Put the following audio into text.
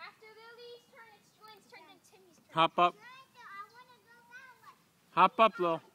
After Lily's turn, it's Julian's turn, then Timmy's turn. Hop up. Hop up, Lil.